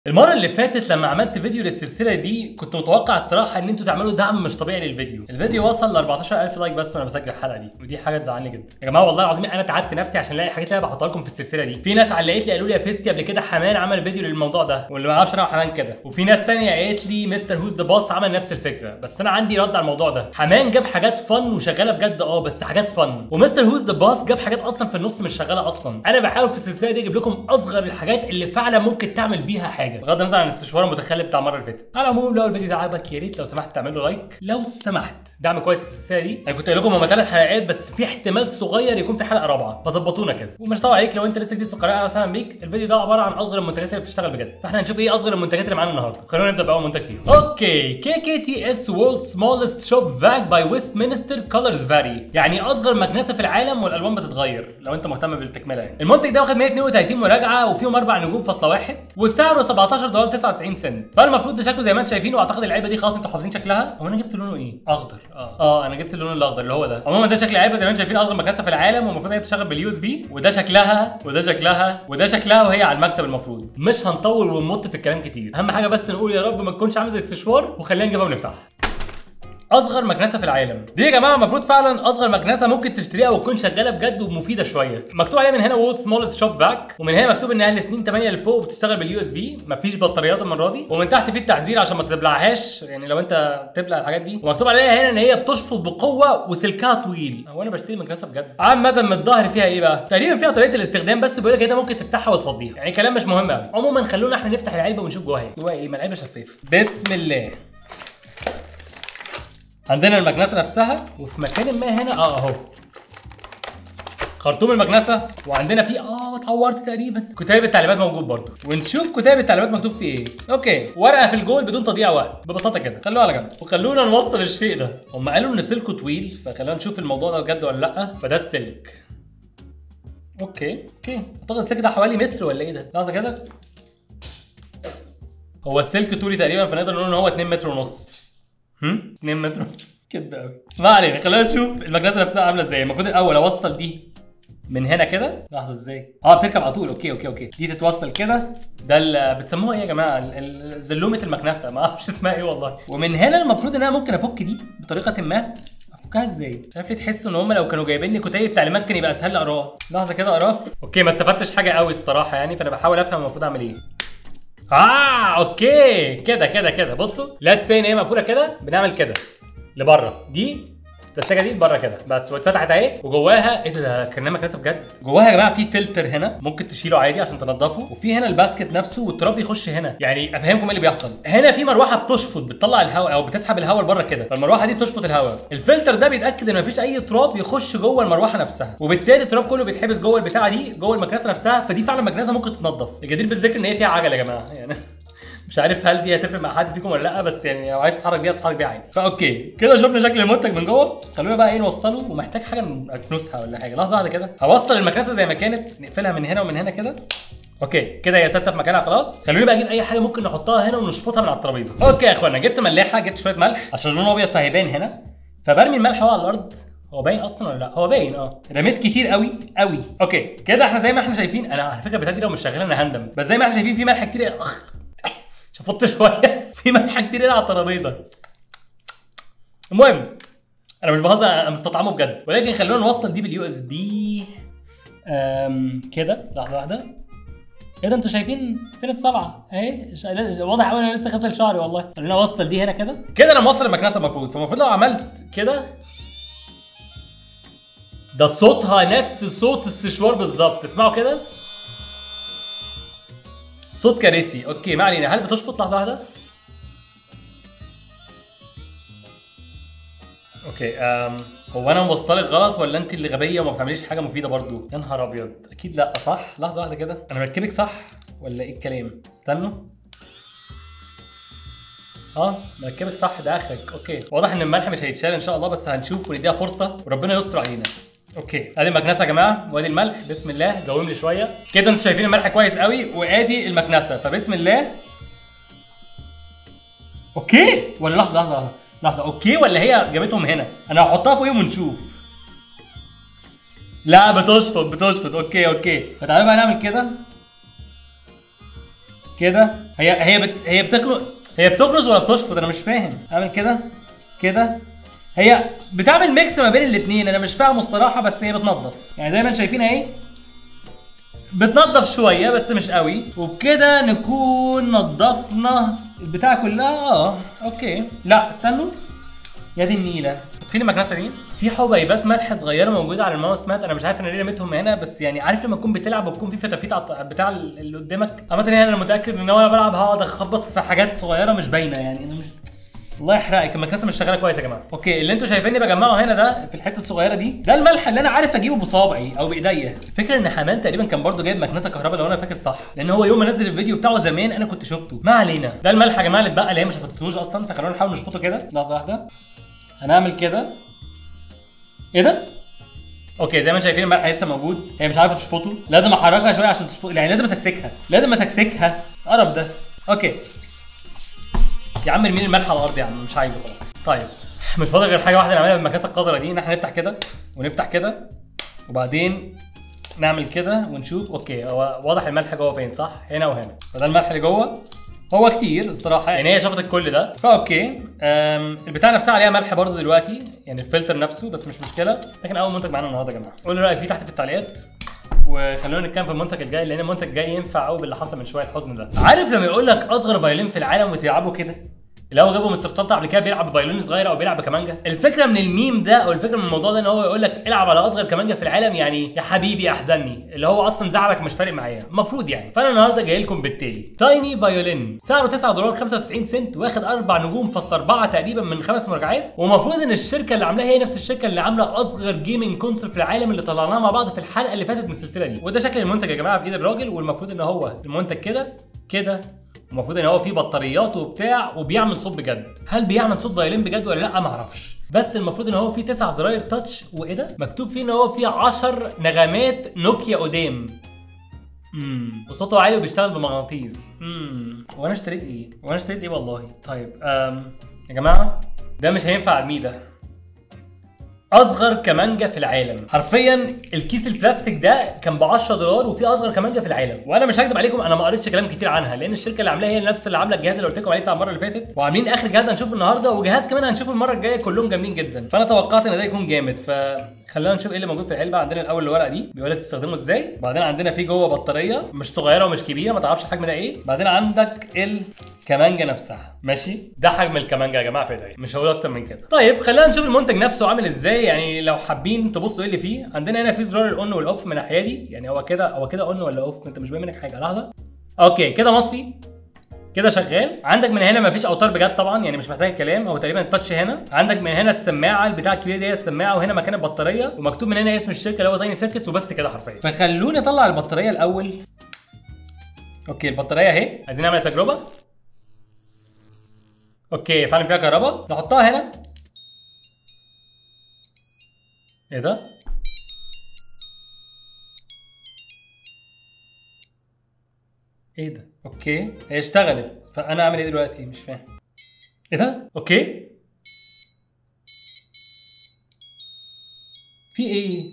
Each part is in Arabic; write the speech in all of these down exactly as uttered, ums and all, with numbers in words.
المره اللي فاتت لما عملت فيديو للسلسله دي كنت متوقع الصراحه ان انتوا تعملوا دعم مش طبيعي للفيديو. الفيديو وصل ل أربعتاشر ألف لايك بس وانا بسجل الحلقه دي، ودي حاجه تزعلني جدا يا جماعه. والله العظيم انا تعبت نفسي عشان الاقي الحاجات اللي انا بحطها لكم في السلسله دي. في ناس علقت لي قالوا لي يا بيستي قبل كده حمان عمل فيديو للموضوع ده، واللي ما يعرفش انا وحمان كده. وفي ناس ثانيه قالت لي مستر هوز ذا باص عمل نفس الفكره. بس انا عندي رد على الموضوع ده. حمان جاب حاجات فن وشغاله بجد اه بس حاجات فن، ومستر هوز ذا باص جاب حاجات اصلا في النص مش شغاله اصلا. انا بحاول في السلسله دي اجيب لكم اصغر الحاجات اللي فعلا ممكن تعمل بيها حاجه بغض النظر عن الاستشوار المتخلف بتاع المره اللي فاتت. على العموم لو الفيديو ده عجبك يا ريت لو سمحت تعمل له لايك، لو سمحت دعم كويس في السلسله دي. انا كنت قايل لكم هم ثلاث حلقات بس في احتمال صغير يكون في حلقه رابعه، فظبطونا كده. ومش طبعا عليك لو انت لسه جديد في القناه اهلا وسهلا بيك. الفيديو ده عباره عن اصغر المنتجات اللي بتشتغل بجد، فاحنا هنشوف ايه اصغر المنتجات اللي معانا النهارده. خلونا نبدا باول منتج فيهم. اوكي، كي كي تي اس وورلد سمولست شوب فاك باي ويستمنستر كولرز فاري، يعني اصغر مكنسه في العالم والالوان بتتغير لو انت مهتم بالتكمله يعني. المنتج ده واخد مية واتنين وتلاتين مراجعه وفيهم اربع نجوم فاصلة واحد وسعره سبعتاشر دولار وتسعة وتسعين سنت. فالمفروض ده شكله زي ما انتم شايفين، واعتقد العلبه دي خلاص انتوا حافظين شكلها. هو انا جبت لونه ايه؟ اخضر. اه اه انا جبت اللون الاخضر اللي هو ده. عموما ده شكل العلبه زي ما انتم شايفين، اصغر مكنسه في العالم، والمفروض هي بتشتغل باليو اس بي. وده شكلها وده شكلها وده شكلها وهي على المكتب. المفروض مش هنطول ونمط في الكلام كتير، اهم حاجه بس نقول يا رب ما تكونش عامل زي السشوار، وخلينا نجيبها ونفتحها. اصغر مكنسه في العالم دي يا جماعه المفروض فعلا اصغر مكنسه ممكن تشتريها وتكون شغاله بجد ومفيده شويه. مكتوب عليها من هنا وورلد سمولست شوب فاك، ومن هنا مكتوب انها لسنين تمانية لفوق وبتشتغل باليو اس بي، مفيش بطاريات المره دي. ومن تحت في التحذير عشان ما تبلعهاش، يعني لو انت بتبلع الحاجات دي. ومكتوب عليها هنا ان هي بتشفط بقوه وسلكها طويل. هو انا بشتري مكنسه بجد. عامه من الظهر فيها ايه بقى؟ تقريبا فيها طريقه الاستخدام، بس بيقول لك انت ممكن تفتحها وتفضيها، يعني كلام مش مهم قوي. عموما خلونا احنا نفتح العلبه ونشوف جواها ايه. جواها ايه؟ ما العلبه شفافه. بسم الله. عندنا المكنسه نفسها، وفي مكان ما هنا اه اهو خرطوم المكنسه، وعندنا فيه اه اتعورت تقريبا كتاب التعليمات موجود برضه. ونشوف كتاب التعليمات مكتوب فيه ايه. اوكي، ورقه في الجول بدون تضييع وقت ببساطه كده. خلوها على جنب وخلونا نوصل الشيء ده. هم قالوا ان سلكه طويل، فخلونا نشوف الموضوع ده بجد ولا لا. فده السلك. اوكي اوكي اعتقد السلك ده حوالي متر ولا ايه ده؟ لحظه كده. هو السلك طولي تقريبا، فنقدر نقول ان هو اتنين متر ونص. هم اتنين متر كده قوي. ما علينا، خلينا نشوف المكنسه نفسها عامله ازاي. المفروض الاول اوصل دي من هنا كده. لحظه ازاي؟ اه بتركب على طول. اوكي اوكي اوكي دي تتوصل كده. ده اللي بتسموها ايه يا جماعه؟ زلومه المكنسه، ما اعرفش اسمها ايه والله. ومن هنا المفروض ان انا ممكن افك دي بطريقه ما. افكها ازاي؟ مش عارف ليه تحسوا ان هم لو كانوا جايبين لي كتيب التعليمات كان يبقى اسهل اقراه. لحظه كده اقراه. اوكي، ما استفدتش حاجه قوي الصراحه يعني، فانا بحاول افهم المفروض اعمل ايه. اه اوكي كده كده كده. بصوا لا تسي ان هي مقفوله كده، بنعمل كده لبره. دي التلاجه دي لبره كده بس، واتفتحت اهي. وجواها ايه ده؟ كانها مكنسه بجد. جواها يا جماعه في فلتر هنا ممكن تشيله عادي عشان تنضفه، وفي هنا الباسكت نفسه والتراب بيخش هنا. يعني افهمكم ايه اللي بيحصل. هنا في مروحه بتشفط بتطلع الهواء او بتسحب الهواء لبره كده، فالمروحه دي بتشفط الهواء. الفلتر ده بيتاكد ان مفيش اي تراب يخش جوه المروحه نفسها، وبالتالي التراب كله بيتحبس جوه البتاعه دي جوه المكنسه نفسها. فدي فعلا مكنسه ممكن تتنضف. الجدير بالذكر ان هي فيها عجله يا جماعه يعني. مش عارف هل دي هتفرق مع حد فيكم ولا لا، بس يعني لو عايز تتحرك بيها تتحرك بيها عادي. فاوكي كده شفنا شكل المنتج من جوه. خلونا بقى ايه نوصله، ومحتاج حاجه اكنسها ولا حاجه. لحظه واحده كده. هوصل المكنسه زي ما كانت، نقفلها من هنا ومن هنا كده. اوكي كده هي ثابته في مكانها خلاص. خلوني بقى اجيب اي حاجه ممكن نحطها هنا ونشفطها من على الترابيزه. اوكي يا اخوانا، جبت ملاحه، جبت شويه ملح عشان لونه ابيض فهيبان هنا. فبرمي الملح هو على الارض. هو باين اصلا ولا لا؟ هو باين اه. رميت كتير قوي قوي. اوكي كده احنا زي ما احنا شايفين. انا على فكره بتاعتي لو مش شغاله انا هندم، بس زي ما احنا شايفين في ملح كتير. اخ شفطت شويه. في ملح كتير هنا على الترابيزه. المهم انا مش بهزر، انا مستطعمه بجد. ولكن خلونا نوصل دي باليو اس بي كده. لحظه واحده. ايه ده؟ انتوا شايفين فين الصبعه اهي؟ واضح قوي انا لسه غسل شعري والله. خلينا اوصل دي هنا كده. كده انا موصل المكنسه المفروض. فالمفروض لو عملت كده، ده صوتها نفس صوت السشوار بالظبط. اسمعوا كده، صوت كارثي. اوكي ما علينا. هل بتشفط؟ لحظه واحده. اوكي امم هو انا موصلك غلط ولا انت اللي غبيه وما بتعمليش حاجه مفيده برضو؟ يا نهار ابيض، اكيد لا صح. لحظه واحده كده، انا مركبك صح ولا ايه الكلام؟ استنوا. اه مركبك صح، ده اخرك. اوكي واضح ان الملح مش هيتشال ان شاء الله، بس هنشوف ونديها فرصه وربنا يستر علينا. اوكي ادي المكنسه يا جماعه، وادي الملح. بسم الله. زوم لي شويه كده. انتوا شايفين الملح كويس قوي، وادي المكنسه. فبسم الله. اوكي ولا لحظه لحظه لحظه. اوكي ولا هي جابتهم هنا؟ انا هحطها فوقيهم ونشوف. لا بتشفط بتشفط. اوكي اوكي فتعالوا بقى نعمل كده كده. هي هي بت... هي بتخلق هي بتخلص ولا بتشفط؟ انا مش فاهم. اعمل كده كده. هي بتعمل ميكس ما بين الاثنين، انا مش فاهمه الصراحه، بس هي بتنظف يعني زي ما انتم شايفين اهي، بتنظف شويه بس مش قوي. وبكده نكون نظفنا البتاع كلها. اه اوكي. لا استنوا يا دي النيله، فين المكنسه دي؟ في حبيبات ملح صغيره موجوده على الماوس مات، انا مش عارف انا ليه رميتهم هنا، بس يعني عارف لما تكون بتلعب وتكون في فتافيت على بتاع اللي قدامك. عامه يعني انا متاكد ان وانا بلعب هقعد اخبط في حاجات صغيره مش باينه يعني. انا مش الله يحرقك، المكنسه مش شغاله كويس يا جماعه. اوكي اللي انتوا شايفيني بجمعه هنا ده في الحته الصغيره دي، ده الملح اللي انا عارف اجيبه بصوابعي او بايديا. الفكره ان حمان تقريبا كان برضو جايب مكنسه كهرباء لو انا فاكر صح، لان هو يوم ما نزل الفيديو بتاعه زمان انا كنت شفته. ما علينا، ده الملح يا جماعه اللي اتبقى اللي هي ما شفتهوش اصلا، فخلونا نحاول نشفطه كده. لحظه واحده هنعمل كده. ايه ده؟ اوكي زي ما انتم شايفين الملح لسه موجود، هي مش عارفه تشفطه، لازم احركها شويه عشان تشفط، يعني لازم اسكسكها لازم اسكسكها قرف ده. اوكي يا عم ارمي الملح على الارض يا عم، مش عايزه خلاص. طيب مش فاضل غير حاجه واحده نعملها بالمكنسه القذره دي، ان احنا نفتح كده ونفتح كده وبعدين نعمل كده ونشوف. اوكي هو واضح الملح جوه فين صح؟ هنا وهنا، فده الملح اللي جوه هو كتير الصراحه يعني، هي شفطت كل ده فاوكي. البتاع نفسها عليها ملح برضو دلوقتي يعني الفلتر نفسه، بس مش مشكله. لكن اول منتج معانا النهارده يا جماعه، قولوا رايك فيه تحت في التعليقات، وخلونا نتكلم في المنتج الجاي لان المنتج الجاي ينفع قوي باللي حصل من شويه الحزن ده. عارف لما يقول لك اصغر فايولين في العالم وتلعبه كده، اللي هو جابوا مستر سلطه قبل كده بيلعب بفايولين صغير او بيلعب بكمانجا. الفكره من الميم ده او الفكره من الموضوع ده ان هو يقول لك العب على اصغر كمانجا في العالم، يعني يا حبيبي احزني، اللي هو اصلا زعلك مش فارق معايا المفروض يعني. فانا النهارده جاي لكم بالتالي تايني فايولين، سعره تسعة دولار وخمسة وتسعين سنت، واخد اربع نجوم فاصل اربعة تقريبا من خمس مراجعات، ومفروض ان الشركه اللي عاملاها هي نفس الشركه اللي عامله اصغر جيمنج كونسول في العالم اللي طلعناها مع بعض في الحلقه اللي فاتت من السلسله دي. وده شكل المنتج يا جماعه في ايد الراجل، والمفروض ان هو المنتج كده كده، المفروض ان هو فيه بطاريات وبتاع وبيعمل صوت بجد. هل بيعمل صوت فايولين بجد ولا لا ما اعرفش، بس المفروض ان هو فيه تسع زراير تاتش. وايه ده مكتوب فيه ان هو فيه عشر نغمات نوكيا قدام. امم وصوته عالي وبيشتغل بمغناطيس. امم وانا اشتريت ايه وانا اشتريت ايه والله. طيب امم يا جماعه ده مش هينفع ارميه، ده اصغر كمانجا في العالم حرفيا. الكيس البلاستيك ده كان ب عشرة دولار وفي اصغر كمانجا في العالم، وانا مش هكذب عليكم انا ما قريتش كلام كتير عنها، لان الشركه اللي عاملاها هي نفس اللي عامله الجهاز اللي قلت لكم عليه بتاع المره اللي فاتت، وعاملين اخر جهاز هنشوفه النهارده وجهاز كمان هنشوفه المره الجايه، كلهم جامدين جدا. فانا توقعت ان ده يكون جامد، فخلينا نشوف ايه اللي موجود في العلبه. عندنا الاول الورقه دي بيقول لك تستخدمه ازاي، وبعدين عندنا في جوه بطاريه مش صغيره ومش كبيره ما تعرفش الحجم ده ايه، بعدين عندك الكمانجا نفسها ماشي. ده حجم الكمانجا يا جماعه في ايديا، مش هقول اكتر من كده. طيب خلينا نشوف المنتج نفسه عامل ازاي، يعني لو حابين تبصوا ايه اللي فيه. عندنا هنا في زرار الاون والاوف من الناحيه دي، يعني هو كده هو كده اون ولا اوف، انت مش باين منك حاجه. لحظه اوكي كده مطفي كده شغال. عندك من هنا مفيش اوتار بجد طبعا يعني مش محتاج كلام، هو تقريبا التاتش هنا. عندك من هنا السماعه البتاع الكبيره دي هي السماعه، وهنا مكان البطاريه، ومكتوب من هنا اسم الشركه اللي هو تايني سيركتس، وبس كده حرفيا. فخلوني اطلع البطاريه الاول. اوكي البطاريه اهي، عايزين نعمل تجربه. اوكي فعلا فيها كهرباء، نحطها هنا. ايه ده؟ ايه ده؟ اوكي هي اشتغلت، فانا اعمل ايه دلوقتي؟ مش فاهم. ايه ده؟ اوكي في ايه؟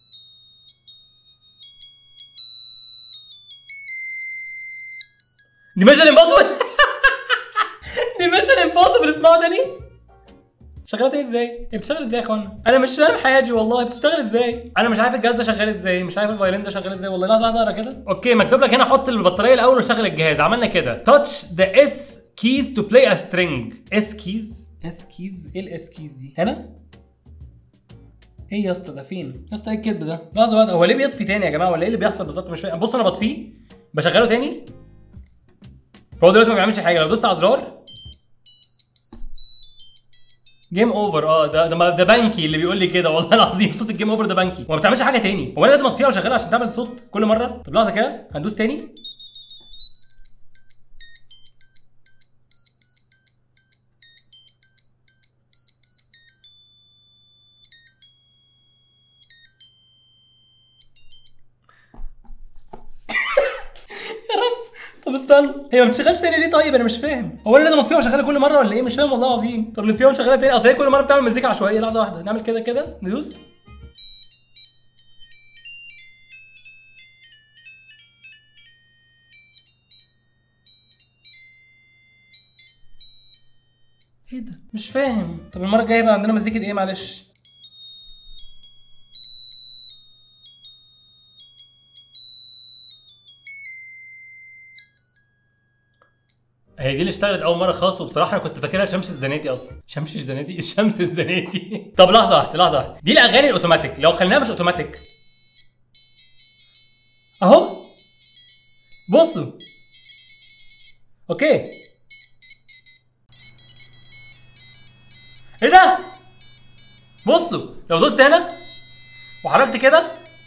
دي ميشن امبوسيبل. دي ميشن امبوسيبل، اسمعوا تاني. شغاله تاني ازاي؟ هي بتشتغل ازاي يا اخوانا؟ انا مش فاهم حياتي والله، بتشتغل ازاي؟ انا مش عارف الجهاز ده شغال ازاي، مش عارف الفايولين ده شغال ازاي والله. لحظه واحده اقرا كده. اوكي مكتوب لك هنا حط البطاريه الاول وشغل الجهاز. عملنا كده تاتش ذا اس كيز تو بلاي ا سترينج. اس كيز اس كيز ايه الاس كيز دي؟ هنا ايه يا اسطى؟ ده فين يا اسطى؟ ايه الكذب ده؟ لحظه واحده، هو ليه بيطفي تاني يا جماعه ولا ايه اللي بيحصل بالظبط؟ مش فاهم. بص انا بطفيه بشغله تاني، فهو دلوقتي ما بيعملش حاجه. لو دوست على زرار جيم اوفر. اه ده ده ده بنكي اللي بيقول لي كده والله العظيم، صوت الجيم اوفر ده بنكي وما بتعملش حاجه تاني. هو انا لازم اطفيها واشغلها عشان تعمل صوت كل مره؟ طب لحظه كده هندوس تاني. طب استنى، هي ما بتشتغلش تاني ليه؟ طيب انا مش فاهم، هو انا لازم اطفيها واشغلها كل مره ولا ايه؟ مش فاهم والله العظيم. طب نطفيها ونشغلها تاني، اصل هي كل مره بتعمل مزيكا عشوائيه. لحظه واحده نعمل كده كده ندوس. ايه ده؟ مش فاهم. طب المره الجايه يبقى عندنا مزيكه ايه معلش؟ هي دي اللي اشتغلت اول مره خالص، وبصراحه انا كنت فاكرها شمس الزناتي اصلا. شمس الزناتي شمس الزناتي طب لحظه واحده لحظه واحده، دي الاغاني الاوتوماتيك، لو خليناها مش اوتوماتيك اهو بصوا. اوكي ايه ده؟ بصوا لو دوست هنا وحركت كده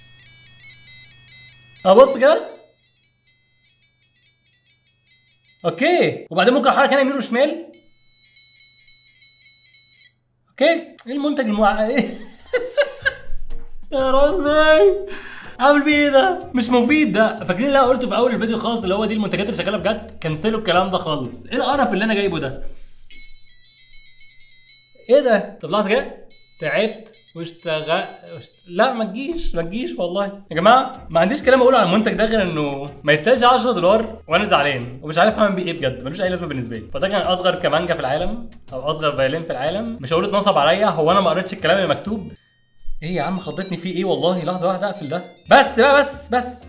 ابص كده اوكي، وبعدين ممكن احرك هنا يمين وشمال. اوكي ايه المنتج الموع ايه يا ربي اعمل بيه ايه ده؟ مش مفيد ده. فاكرين اللي انا قلته في اول الفيديو خالص اللي هو دي المنتجات اللي شغاله بجد؟ كنسلوا الكلام ده خالص. ايه القرف اللي انا جايبه ده؟ ايه ده؟ طب لحظه كده، تعبت واشتغل وشت... لا ما تجيش ما تجيش والله يا جماعه. ما عنديش كلام اقوله على المنتج ده غير انه ما يستاهلش عشرة دولار وانا زعلان ومش عارف اعمل بيه ايه بجد، ملوش اي لازمه بالنسبه لي. فده كان اصغر كمانجا في العالم او اصغر فيولين في العالم. مش هقول اتنصب عليا، هو انا ما قريتش الكلام اللي مكتوب. ايه يا عم خضتني فيه ايه والله؟ لحظه واحده اقفل ده بس بقى بس بس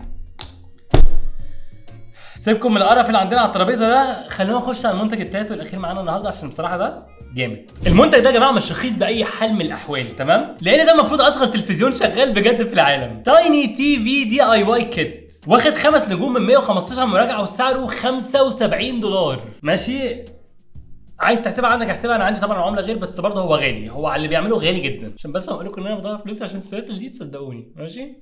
سيبكم من القرف اللي عندنا على الترابيزه ده. خلينا نخش على المنتج التالت والاخير معانا النهارده عشان بصراحه ده جامد. المنتج ده يا جماعه مش رخيص باي حال من الاحوال، تمام؟ لان ده المفروض اصغر تلفزيون شغال بجد في العالم. تايني تي في دي اي واي كيت، واخد خمس نجوم من مية وخمستاشر مراجعه وسعره خمسة وسبعين دولار. ماشي؟ عايز تحسبها عندك احسبها، انا عندي طبعا عمله غير، بس برضه هو غالي، هو على اللي بيعمله غالي جدا. عشان بس اقول لكم ان انا بضيع فلوسي عشان السلاسل دي تصدقوني. ماشي؟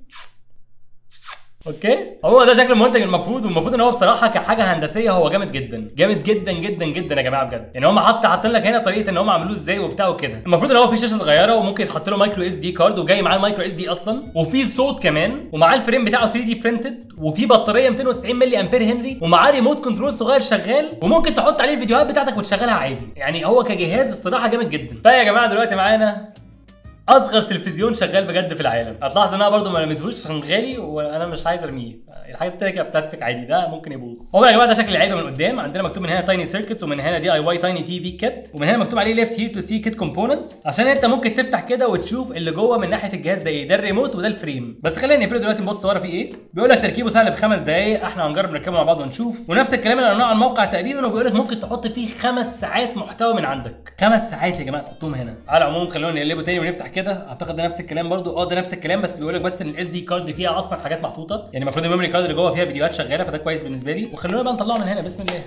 اوكي هو ده شكل المنتج المفروض، والمفروض ان هو بصراحه كحاجه هندسيه هو جامد جدا جامد جدا جدا جدا يا جماعه بجد. يعني هم حاطط حاطين لك هنا طريقه ان هم عملوه ازاي وبتاع وكده. المفروض ان هو في شاشه صغيره وممكن يتحط له مايكرو اس دي كارد، وجاي معاه المايكرو اس دي اصلا، وفي صوت كمان، ومعاه الفريم بتاعه ثري دي برينتد، وفي بطاريه ميتين وتسعين ملي امبير هنري، ومعاه ريموت كنترول صغير شغال، وممكن تحط عليه الفيديوهات بتاعتك وتشغلها عادي. يعني هو كجهاز الصراحه جامد جدا. فيا جماعه دلوقتي معانا اصغر تلفزيون شغال بجد في العالم. هتلاحظ ان انا برده ما رميتهوش عشان غالي وانا مش عايز ارميه. الحاجات التانية كده بلاستيك عادي، ده ممكن يبوظ. هو يا جماعه ده شكل العلبه من قدام. عندنا مكتوب من هنا تايني سيركتس، ومن هنا دي اي واي تايني تي في كيت، ومن هنا مكتوب عليه ليفت هير تو سي كيت كومبوننتس، عشان انت ممكن تفتح كده وتشوف اللي جوه من ناحيه الجهاز ده ايه. ده الريموت وده الفريم. بس خلينا نقفله دلوقتي نبص ورا فيه ايه. بيقول لك تركيبه سهل في خمس دقائق. احنا هنجرب نركبه مع بعض ونشوف. ونفس الكلام اللي قلناه على الموقع تقريبا، وبيقول لك ممكن تحط فيه خمس ساعات محتوى من عندك. خمس ساعات يا جماعه تحطهم هنا. على العموم خلونا نقلبه تاني ونفتح كده. اعتقد ده نفس الكلام برده. اه ده نفس الكلام، بس بيقول لك بس ان الاس دي كارد فيها اصلا حاجات محطوطه. يعني المفروض الميموري كارد اللي جوه فيها فيديوهات شغاله، فده كويس بالنسبه لي. وخلونا بقى نطلعه من هنا. بسم الله.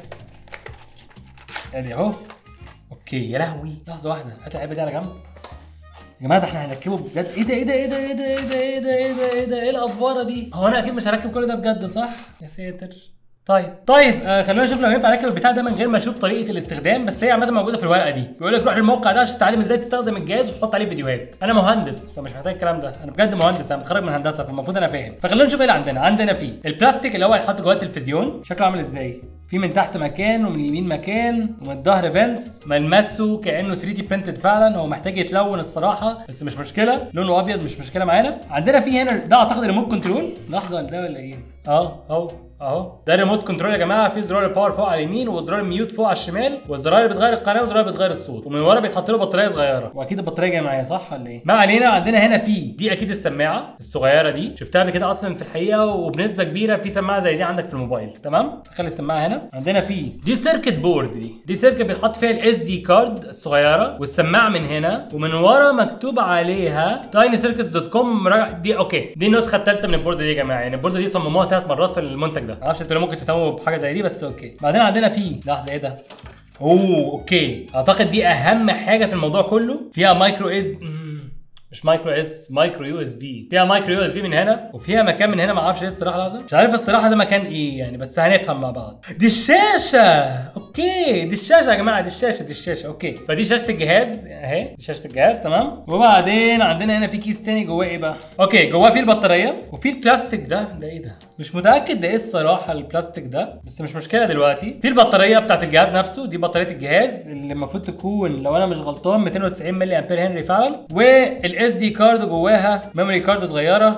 ادي اهو. اوكي يا لهوي لحظه واحده، هات العلبه دي على جنب يا جماعه. ده احنا هنركبه بجد. ايه ده ايه ده ايه ده ايه ده ايه ده ايه ده ايه ده ايه ده ايه الافواره دي؟ هو انا اكيد مش هركب كل ده بجد صح؟ يا ساتر. طيب طيب آه خلونا نشوف لو ينفع اركب البتاع ده من غير ما اشوف طريقه الاستخدام. بس هي عامه موجوده في الورقه دي. بيقول لك روح الموقع ده عشان تتعلم ازاي تستخدم الجهاز وتحط عليه فيديوهات. انا مهندس فمش محتاج الكلام ده. انا بجد مهندس، انا متخرج من هندسه، فالمفروض انا فاهم. فخلونا نشوف ايه اللي عندنا. عندنا فيه البلاستيك اللي هو هيتحط جوه التلفزيون. شكله عامل ازاي؟ في من تحت مكان ومن اليمين مكان ومن الظهر فينس. ملمسه كانه ثري دي برينتد فعلا. هو محتاج يتلون الصراحه بس مش مشكله، لونه ابيض مش مشكله معانا. عندنا في هنا ده اعتقد ريموت كنترول. لحظه ده ولا ايه؟ اه اهو اهو ده ريموت كنترول يا جماعه. في زرار الباور فوق على اليمين، وزرار الميوت فوق على الشمال، والزرار اللي بتغير القناه، وزرار اللي بتغير الصوت. ومن ورا بيتحط له بطاريه صغيره، واكيد البطاريه جايه معايا صح ولا ايه؟ ما علينا. عندنا هنا في دي اكيد السماعه الصغيره دي، شفتها قبل كده اصلا في الحقيقه، وبنسبه كبيره في سماعه زي دي عندك في الموبايل. تمام، خلي السماعه هنا. عندنا في دي سيركت بورد. دي دي سيركت بيتحط فيها الاس دي كارد الصغيره، والسماعه من هنا، ومن ورا مكتوب عليها تايني سيركتس دوت كوم. دي اوكي دي النسخه الثالثه من البورد دي يا جماعه. يعني البورد دي صمموها ثلاث مرات في المنتج ده. معرفش انتوا ممكن تهتموا بحاجه زي دي بس اوكي. بعدين عندنا فيه لحظه ايه ده؟ اوه اوكي اعتقد دي اهم حاجه في الموضوع كله. فيها مايكرو اس مش مايكرو اس مايكرو يو اس بي. فيها مايكرو يو اس بي من هنا، وفيها مكان من هنا ما اعرفش ايه الصراحه. لازم مش عارف الصراحه ده مكان ايه يعني، بس هنفهم مع بعض. دي الشاشه. اوكي دي الشاشه يا جماعه. دي الشاشه دي الشاشه اوكي. فدي شاشه الجهاز اهي. دي شاشه الجهاز تمام. وبعدين عندنا هنا في كيس تاني جواه ايه بقى؟ اوكي جواه في البطاريه، وفي البلاستيك ده. ده ايه ده؟ مش متاكد ده ايه الصراحه البلاستيك ده، بس مش مشكله دلوقتي. في البطاريه بتاعت الجهاز نفسه. دي بطاريه الجهاز اللي المفروض تكون لو انا مش غلطان ميتين وتسعين ملي امبير هنري فعلا. والاس دي كارد جواها ميموري كارد صغيره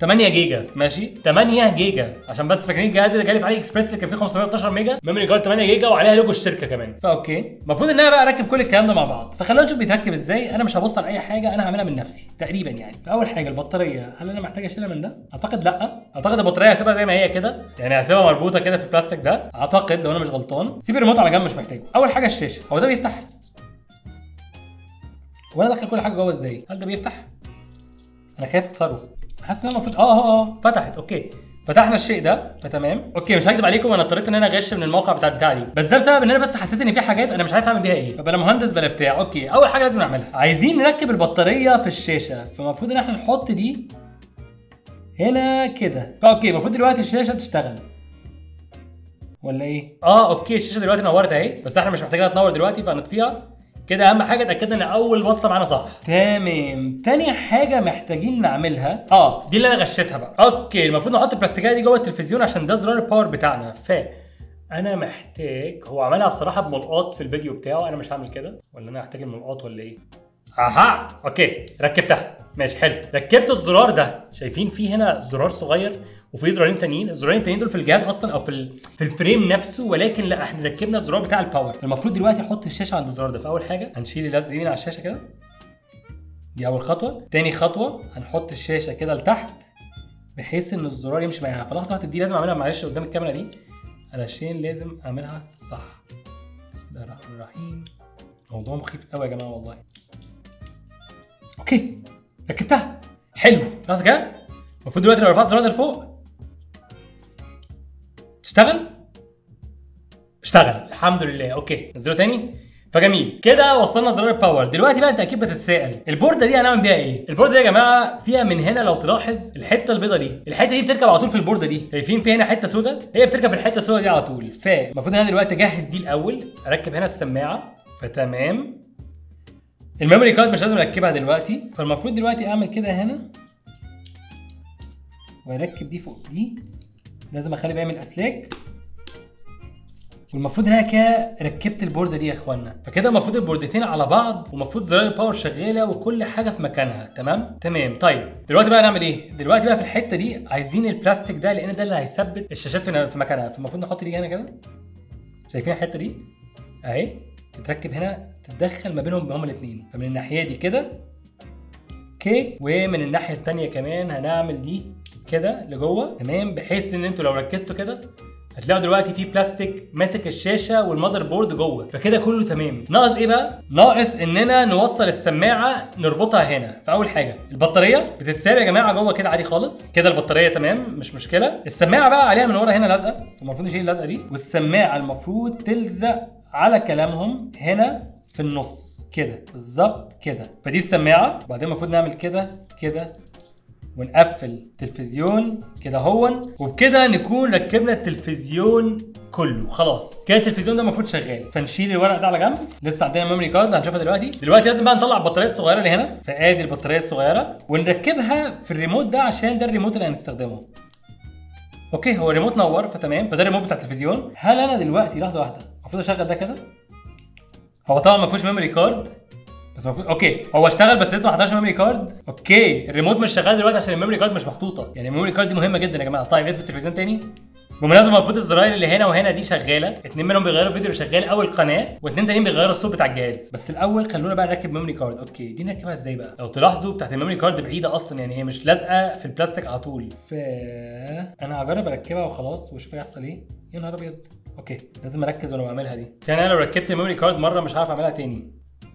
تمانية جيجا ماشي، تمانية جيجا عشان بس فاكرين الجهاز اللي جالي في علي اكسبريس اللي كان فيه خمسمية واتناشر ميجا ميموري كارد تمانية جيجا وعليها لوجو الشركه كمان. فاوكي المفروض ان انا بقى اركب كل الكلام ده مع بعض، فخلينا نشوف بيتركب ازاي. انا مش هبص على اي حاجه، انا هعملها من نفسي تقريبا يعني. اول حاجه البطاريه، هل انا محتاج اشيلها من ده؟ اعتقد لا، اعتقد البطاريه هسيبها زي ما هي كده، يعني هسيبها مربوطه كده في البلاستيك ده اعتقد لو انا مش غلطان. سيب الريموت على جنب مش محتاجه. اول حاجه الشاشه، هو ده بيفتح؟ وانا ادخل كل حاجه جوه ازاي؟ هل ده بيفتح؟ انا خايف اكسره، حاسس ان انا المفروض اه اه اه فتحت. اوكي فتحنا الشيء ده فتمام. اوكي مش هكدب عليكم، انا اضطريت ان انا اغش من الموقع بتاع البتاع دي، بس ده بسبب ان انا بس حسيت ان في حاجات انا مش عارف اعمل بيها ايه، فبلا مهندس بلا بتاع. اوكي اول حاجه لازم نعملها، عايزين نركب البطاريه في الشاشه، فالمفروض ان احنا نحط دي هنا كده. فاوكي المفروض دلوقتي الشاشه تشتغل ولا ايه؟ اه اوكي الشاشه دلوقتي نورت اهي، بس احنا مش محتاجينها تنور دلوقتي فهنطفيها كده. اهم حاجه اتاكدنا ان اول وصله معانا صح. تمام. تاني حاجه محتاجين نعملها اه دي اللي انا غشيتها بقى. اوكي المفروض نحط البلاستيكيه دي جوه التلفزيون عشان ده زرار الباور بتاعنا. ف انا محتاج، هو عملها بصراحه بملقاط في الفيديو بتاعه، انا مش هعمل كده ولا انا هحتاج الملقاط ولا ايه؟ اها اوكي ركبتها ماشي حلو. ركبت الزرار ده، شايفين فيه هنا زرار صغير وفي زرارين تانيين. الزرارين التانيين دول في الجهاز اصلا او في ال... في الفريم نفسه، ولكن لا احنا ركبنا الزرار بتاع الباور. المفروض دلوقتي احط الشاشه عند الزرار ده. فاول حاجه هنشيل اللزقه دي من على الشاشه كده، دي اول خطوه. تاني خطوه هنحط الشاشه كده لتحت بحيث ان الزرار يمشي معاها. فلحظه واحده دي لازم اعملها معلش قدام الكاميرا دي علشان لازم اعملها صح. بسم الله الرحمن الرحيم. موضوع مخيف قوي يا جماعه والله. اوكي ركبتها حلو. لحظه كده، المفروض دلوقتي لو رفعت الزرار ده لفوق تشتغل. اشتغل الحمد لله. اوكي نزله تاني. فجميل كده وصلنا زرار الباور. دلوقتي بقى انت اكيد بتتساءل البورده دي هنعمل بيها ايه؟ البورده دي يا جماعه فيها من هنا لو تلاحظ الحته البيضه دي، الحته دي بتركب على طول في البورده دي. شايفين في هنا حته سوداء، هي بتركب في الحته السوداء دي على طول. فالمفروض انا دلوقتي اجهز دي الاول، اركب هنا السماعه. فتمام. الميموري كارد مش لازم اركبها دلوقتي، فالمفروض دلوقتي اعمل كده هنا واركب دي فوق دي. لازم اخلي بالي من الاسلاك. والمفروض ان انا كده ركبت البورده دي يا اخوانا. فكده المفروض البوردتين على بعض ومفروض زرار الباور شغاله وكل حاجه في مكانها. تمام تمام. طيب دلوقتي بقى نعمل ايه؟ دلوقتي بقى في الحته دي عايزين البلاستيك ده لان ده اللي هيثبت الشاشات في مكانها. فالمفروض نحط دي هنا كده. شايفين الحته دي اهي تتركب هنا، تتدخل ما بينهم هما الاثنين. فمن الناحيه دي كده اوكي، ومن الناحيه الثانيه كمان هنعمل دي كده لجوه. تمام. بحيث ان انتوا لو ركزتوا كده هتلاقوا دلوقتي في بلاستيك ماسك الشاشه والمذر بورد جوه. فكده كله تمام. ناقص ايه بقى؟ ناقص اننا نوصل السماعه نربطها هنا. فاول حاجه البطاريه بتتساب يا جماعه جوه كده عادي خالص. كده البطاريه تمام مش مشكله. السماعه بقى عليها من ورا هنا لزقه، فالمفروض نشيل اللزقه دي. والسماعه المفروض تلزق على كلامهم هنا في النص كده بالظبط كده. فدي السماعه. وبعدين المفروض نعمل كده كده ونقفل التلفزيون كده هون. وبكده نكون ركبنا التلفزيون كله خلاص. كده التلفزيون ده المفروض شغال. فنشيل الورق ده على جنب. لسه عندنا الميموري كارد اللي هنشوفها دلوقتي. دلوقتي لازم بقى نطلع البطاريه الصغيره اللي هنا. فادي البطاريه الصغيره ونركبها في الريموت ده عشان ده الريموت اللي هنستخدمه. اوكي هو الريموت نور فتمام. فده الريموت بتاع التلفزيون. هل انا دلوقتي لحظه واحده المفروض اشغل ده كده؟ هو طبعا ما فيهوش ميموري كارد بس المفروض اوكي هو اشتغل بس لسه ما حطاش ميموري كارد. اوكي الريموت مش شغال دلوقتي عشان الميموري كارد مش محطوطه. يعني الميموري كارد دي مهمه جدا يا جماعه. طيب اطفي التلفزيون تاني. بالمناسبه المفروض الزراير اللي هنا وهنا دي شغاله، اتنين منهم بيغيروا الفيديو اللي شغال او القناه، واثنين تانيين بيغيروا الصوت بتاع الجهاز. بس الاول خلونا بقى نركب ميموري كارد. اوكي دي نركبها ازاي بقى؟ لو تلاحظوا بتاعت الميموري كارد بعيده اصلا، يعني هي مش لازقه في البلاستيك على طول. ف انا هجرب اركبها وخلاص واشوف هيحصل ايه. يا نهار ابيض. اوكي لازم اركز وانا بعملها دي. يعني انا لو ركبت الميموري كارد مره مش هعرف اعملها تاني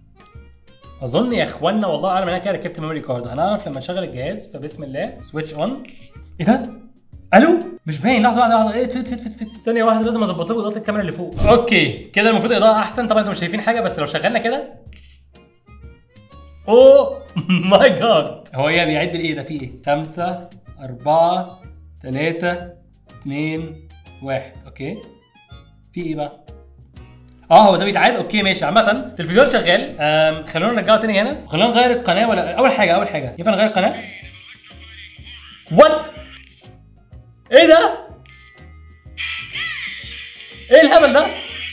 اظن يا اخوانا. والله اعلم انا كده ركبت ميموري كارد. هنعرف لما نشغل الجهاز. فبسم الله سويتش اون. ايه ده؟ الو مش باين. لحظه واحده لحظه. ايه فت فت فت فت ثانيه واحده لازم اظبط لكم اضاءه الكاميرا اللي فوق. اوكي كده المفروض الاضاءه احسن. طبعا انتوا مش شايفين حاجه بس لو شغلنا كده. اوه ماي جاد. هو ايه بيعد الايه ده؟ فيه ايه؟ خمسة أربعة ثلاثة اثنين واحد. اوكي في ايه بقى؟ اه هو ده بيتعاد. اوكي ماشي. عامة التلفزيون شغال. آم خلونا نرجعه تاني هنا. خلونا نغير القناة. ولا أول حاجة أول حاجة ينفع نغير القناة؟ وات؟ إيه ده؟ إيه الهبل ده؟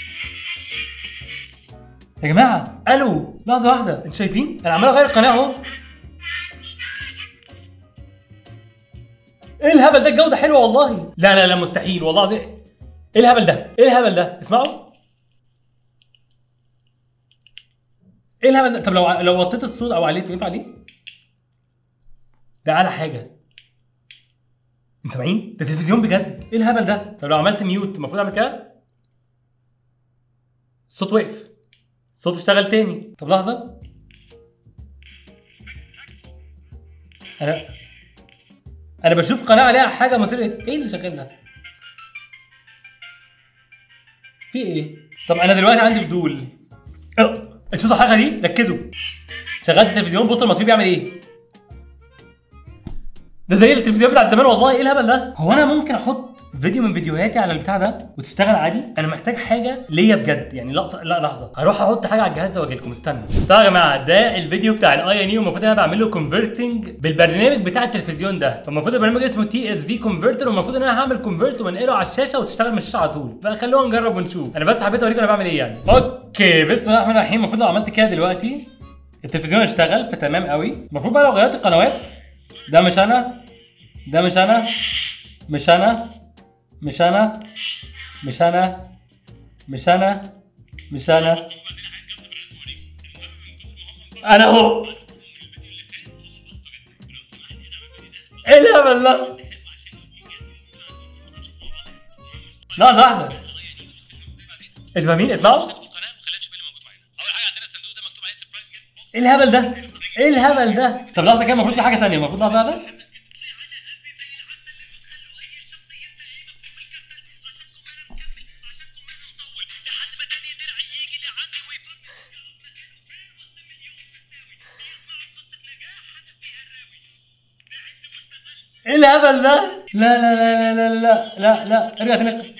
يا جماعة ألو لحظة واحدة. أنتوا شايفين؟ أنا عمال أغير القناة أهو. ايه الهبل ده؟ الجوده حلوه والله. لا لا لا مستحيل والله العظيم. ايه الهبل ده؟ ايه الهبل ده؟ اسمعوا. ايه الهبل ده؟ طب لو لو وطيت الصوت او عليته ينفع ليه؟ ده اعلى حاجه. انت سامعين؟ ده تلفزيون بجد. ايه الهبل ده؟ طب لو عملت ميوت المفروض اعمل كده؟ الصوت وقف. الصوت اشتغل تاني. طب لحظه. انا انا بشوف قناه عليها حاجه مثيره. ايه اللي شغال ده؟ في ايه؟ طب انا دلوقتي عندي فضول. انتوا شفتوا الحلقه دي؟ ركزوا. شغلت التلفزيون، بص المطفي بيعمل ايه؟ ده زي التلفزيون بتاع زمان والله. ايه الهبل ده؟ هو انا ممكن احط فيديو من فيديوهاتي على البتاع ده وتشتغل عادي؟ انا محتاج حاجه ليا بجد يعني. لقطه. لا لحظه، هروح احط حاجه على الجهاز ده واجي لكم. استنوا. طيب يا جماعه ده الفيديو بتاع الاي ان اي، والمفروض انا بعمل له كونفرتنج بالبرنامج بتاع التلفزيون ده. فالمفروض البرنامج اسمه تي اس في كونفرتر، والمفروض ان انا هعمل كونفرت وانقله على الشاشه وتشتغل من الشاشه على طول. فخلونا نجرب ونشوف. انا بس حبيت اوريكم انا بعمل ايه يعني. اوكي بسم الله الرحمن الرحيم. المفروض لو عملت كده دلوقتي التلفزيون اشتغل فتمام قوي. المفروض بقى لو غيرت القنوات، ده مش انا، ده مش انا، مش انا، مش انا، مش انا، مش انا، مش انا، انا اهو. ايه الهبل ده؟ لحظة واحدة. انتوا فاهمين؟ اسمعوا. ايه الهبل ده؟ ايه الهبل ده؟ طب لحظة كده، المفروض في حاجة تانية. المفروض لحظة واحدة. ايه الهبل ده؟ لا لا لا لا لا لا لا ارجع تاني.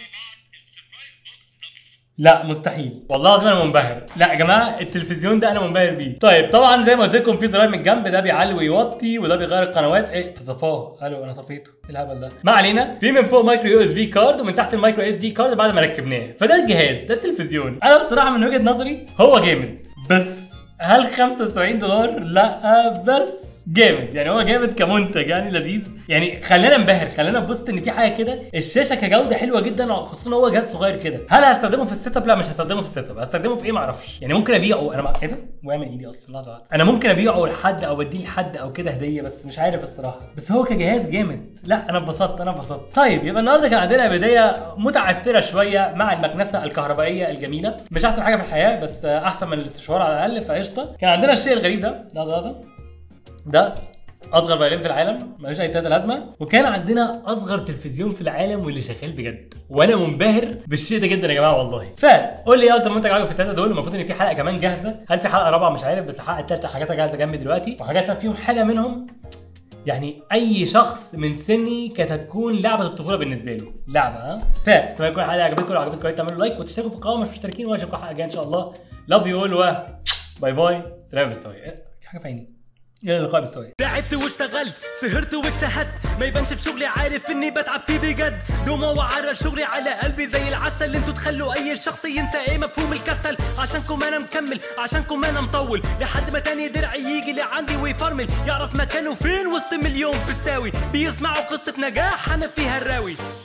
لا مستحيل والله العظيم انا منبهر. لا يا جماعه التلفزيون ده انا منبهر بيه. طيب طبعا زي ما قلت لكم في زراير من الجنب، ده بيعلي ويوطي وده بيغير القنوات. ايه تطفاه؟ الو انا طفيته. ايه الهبل ده؟ ما علينا. في من فوق مايكرو يو اس بي كارد، ومن تحت المايكرو اس دي كارد بعد ما ركبناه. فده الجهاز، ده التلفزيون. انا بصراحه من وجهه نظري هو جامد، بس هل خمسة وسبعين دولار؟ لا بس جامد يعني. هو جامد كمنتج يعني، لذيذ يعني. خلينا ننبهر، خلينا نبسط ان في حاجه كده. الشاشه كجوده حلوه جدا، خصوصا هو جهاز صغير كده. هل هستخدمه في السيت اب؟ لا مش هستخدمه في السيت اب. هستخدمه في ايه؟ ما اعرفش يعني. ممكن ابيعه انا. ايه ده؟ واعمل ايدي اصلا. لحظه واحده. انا ممكن ابيعه لحد او اديه لحد او كده هديه، بس مش عارف الصراحه. بس هو كجهاز جامد. لا انا اتبسطت، انا اتبسطت. طيب يبقى النهارده كان عندنا بدايه متعثره شويه مع المكنسه الكهربائيه الجميله. مش احسن حاجه في الحياه، بس احسن من الاستشوار على الاقل، فقشطه. كان عندنا الشيء الغريب ده. لحظه واحده. ده اصغر فايلين في العالم، ملوش اي تلاته لازمه. وكان عندنا اصغر تلفزيون في العالم واللي شغال بجد، وانا منبهر بالشيء ده جدا يا جماعه والله. فقول لي ايه اكتر منتج عجبك في التلاته دول. المفروض ان في حلقه كمان جاهزه. هل في حلقه رابعه؟ مش عارف، بس الحلقه التالته حاجاتها جاهزه جنبي دلوقتي، وحاجات فيهم حاجه منهم يعني اي شخص من سني كانت هتكون لعبه الطفوله بالنسبه له. لعبه ها. فاتمنى تكون الحلقه عجبتكم. لو عجبتكم تعملوا لايك وتشتركوا في القناه مش مشتركين، واشوفكم حلقه جايه ان شاء الله. لاف يو اول و باي باي. سلام بستوي. في حاجه في عيني. الى اللقاء بستوي. تعبت واشتغلت، سهرت واجتهدت، ما يبانش في شغلي، عارف اني بتعب فيه بجد. دموع وعرى شغلي على قلبي زي العسل. انتوا تخلوا اي شخص ينسى ايه مفهوم الكسل. عشانكم انا مكمل، عشانكم انا مطول، لحد ما تاني درع يجي لعندي ويفرمل. يعرف مكانه فين وسط مليون بستاوي، بيسمعوا قصة نجاح انا فيها الراوي.